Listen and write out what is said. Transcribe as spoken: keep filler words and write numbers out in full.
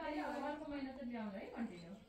यसपालि अब अर्को महिना चाहिँ ल्याउँला है कन्टिन्यू।